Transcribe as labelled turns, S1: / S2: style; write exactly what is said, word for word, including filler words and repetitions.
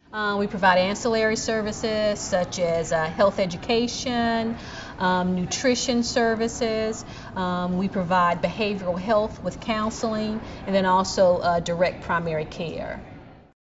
S1: Uh, we provide ancillary services such as uh, health education, um, nutrition services. Um, we provide behavioral health with counseling, and then also uh, direct primary care.